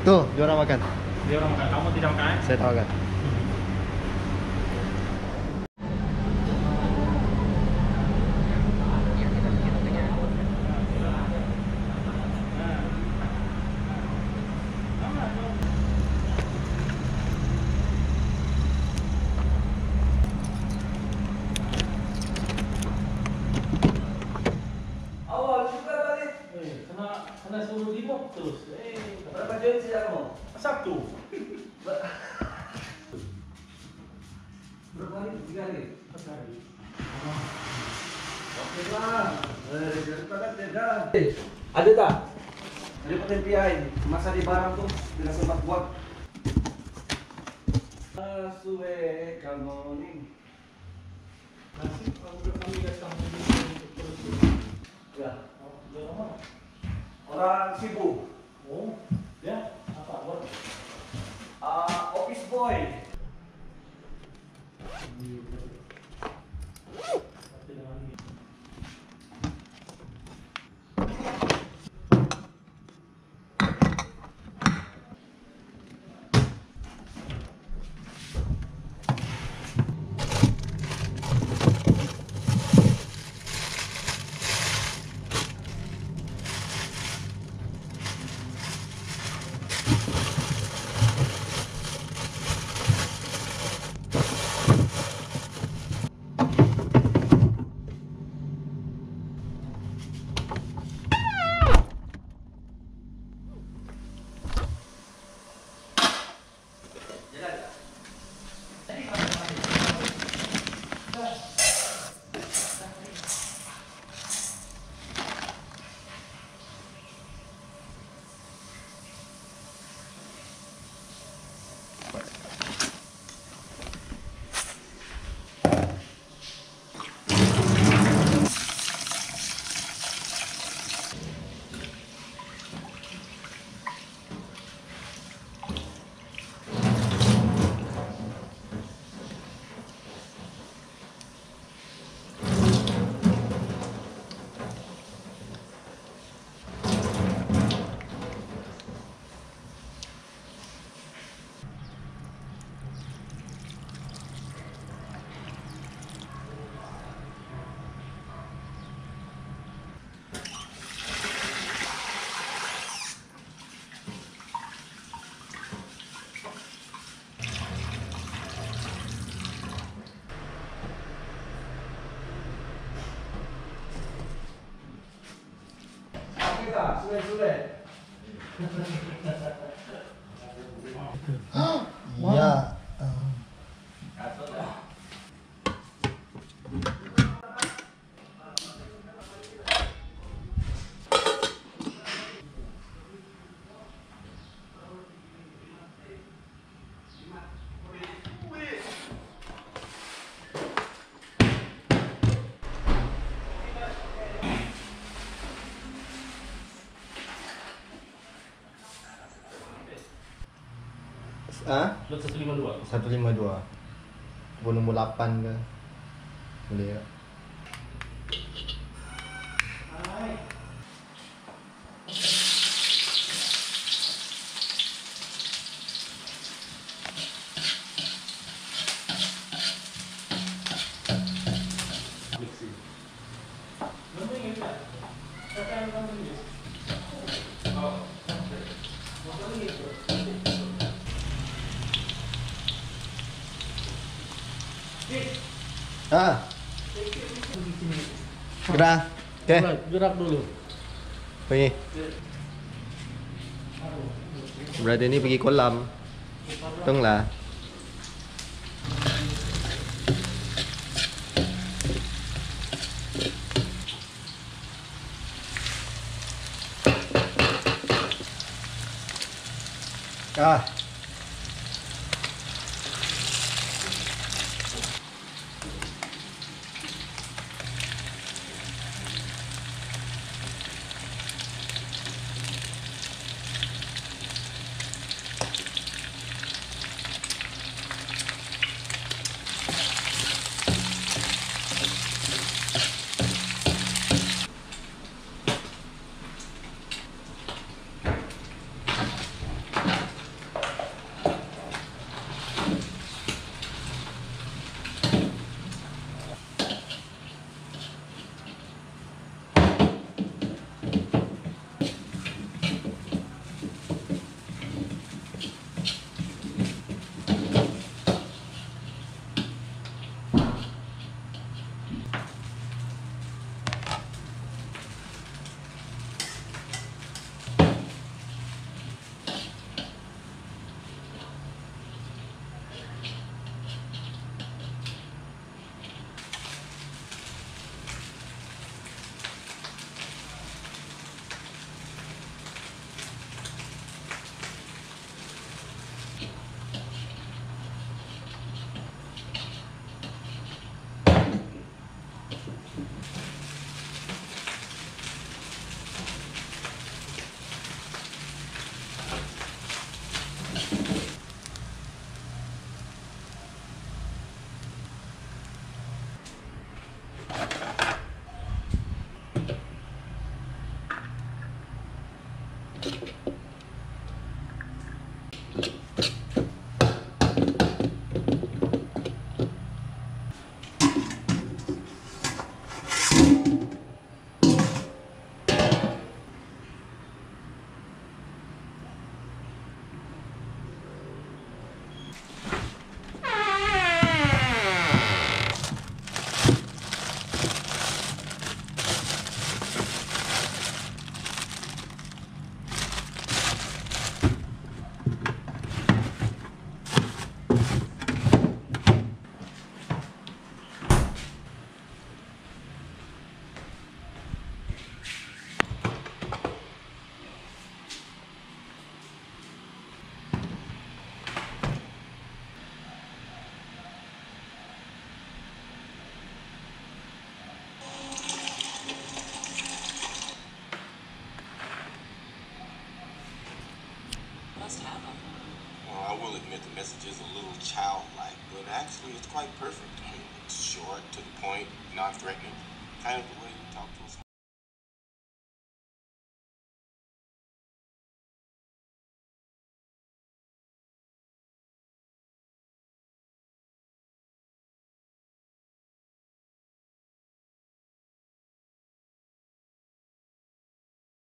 Tuh, dia orang makan. Dia orang makan. Kamu tidak makan? Saya tak makan. Kena suruh Demob terus. Berapa join sejak kamu? Satu. Berapa hari? 3 hari? 4 hari. Oke lah. Ada tak? Ada potensial masa di barang tuh tidak sempat buat. Suwe kamu nih. Nasi kalau kami datang terus. Ya. Dia orang mana? Orang sibuk. Oh, ya. Apa buat? Office boy. Sudah. Iya. Lot 152. 152. Nombor 8 ke? Boleh tak? Gerak. Okey. Gerak dulu. Pergi. Berarti ni pergi kolam. Tunglah. Must have them. Well, I will admit the message is a little childlike, but actually it's quite perfect. I mean, it's short, to the point, non-threatening, kind of the way you talk to a